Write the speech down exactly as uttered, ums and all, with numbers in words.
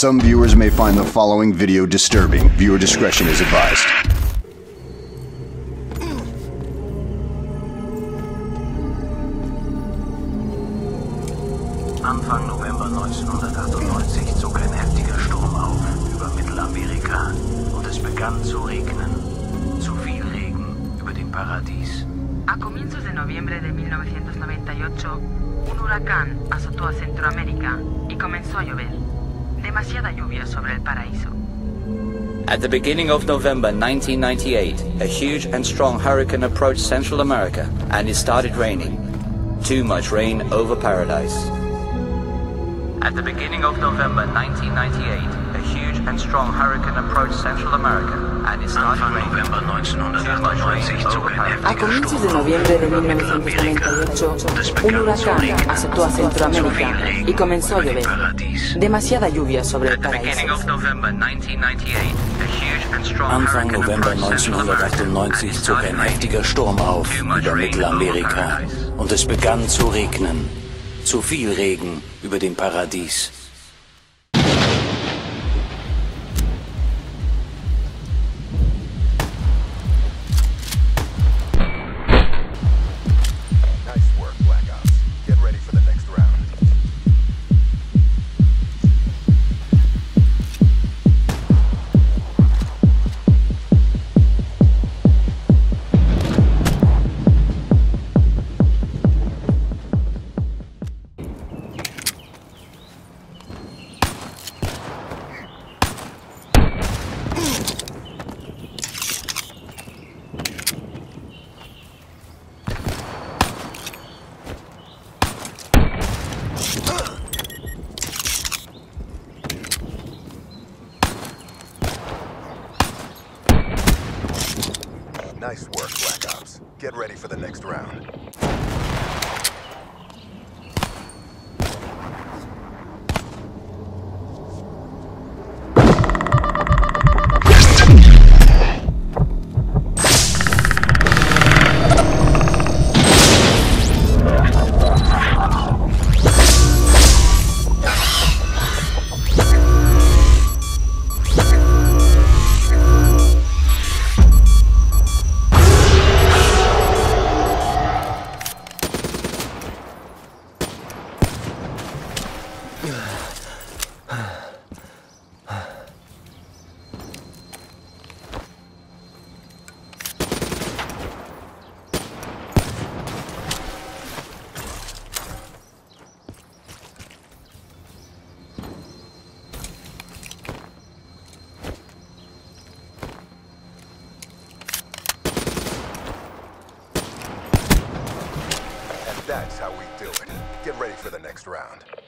Some viewers may find the following video disturbing. Viewer discretion is advised. Anfang November neunzehnhundertachtundneunzig zog ein heftiger Sturm auf über Mittelamerika und es begann zu regnen. Zu viel Regen über dem Paradies. A comienzos de noviembre de mil novecientos noventa y ocho, un huracán azotó a Centroamérica y comenzó a llover. Demasiada lluvia sobre el paraíso. At the beginning of November nineteen ninety-eight, a huge and strong hurricane approached Central America and it started raining. Too much rain over paradise. At the beginning of November nineteen ninety-eight, a huge and strong hurricane approached Central America and it started Anfang raining. November neunzehnhundertachtundneunzig zog ein A heftiger comienzos Sturm de auf noviembre de über mil novecientos Mittelamerika noventa y ocho, und es un begann zu huracán regnen. azotó a Zu viel Centroamérica Regen y comenzó a über dem llover. Paradies. Demasiada lluvia sobre el At the beginning paraíso. of November nineteen ninety-eight, a huge and strong Anfang hurricane November approached Central America and neunzehnhundertachtundneunzig it zog started ein raining. heftiger Sturm auf Too much über rain over Mittelamerika paradise. und es begann zu regnen. Zu viel Regen über dem Paradies. Nice work, Black Ops. Get ready for the next round. Nice work, Black Ops. Get ready for the next round. That's how we do it. Get ready for the next round.